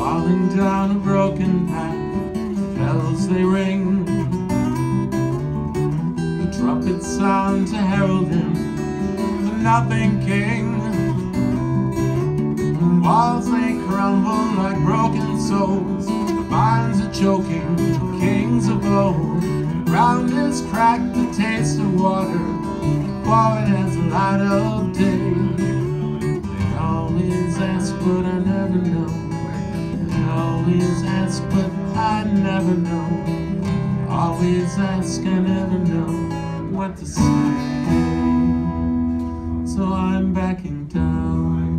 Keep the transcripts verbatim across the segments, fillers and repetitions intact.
falling down a broken path, the bells they ring, the trumpets sound to herald him, the nothing king. The walls they crumble like broken souls, the vines are choking, the kings of old. The ground is cracked, the taste of water, forward as the light of day. They always ask but I never know, they always ask but I never know, always ask I never know what to say. So I'm backing down,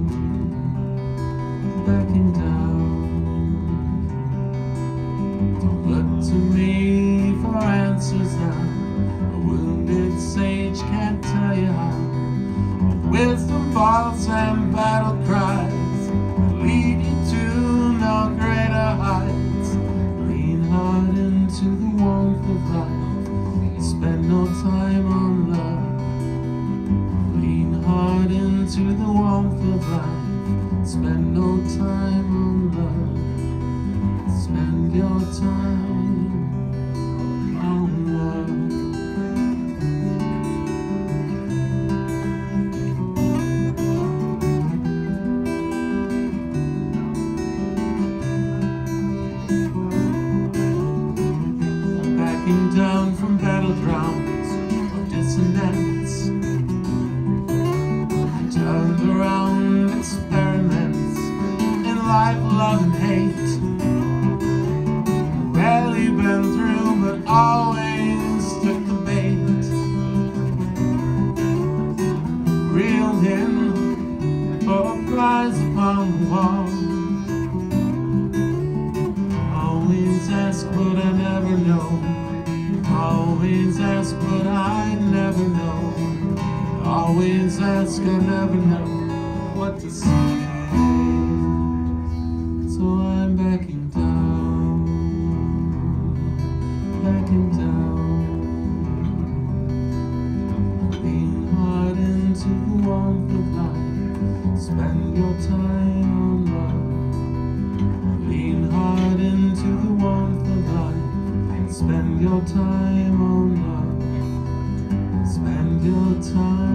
backing down. Don't look to me for answers now, a wounded sage can't tell you how. Wisdom falls and battle cries that lead you to no greater heights. Lean hard into the warmth of life, spend no time on love. Lean hard into the warmth of life, spend no time on love. Spend your time on love. Backing down from battlegrounds of dissonance, turned around experiments in life, love and hate. Barely been through but always took the bait. Reeled in for a prize upon the wall. Always ask but I never know, always ask but I never know, always ask I never know what to say. So I'm backing down, backing down. Lean hard into the warmth of life, spend your time on love. Lean hard into the warmth of life, spend your time on love. Spend your time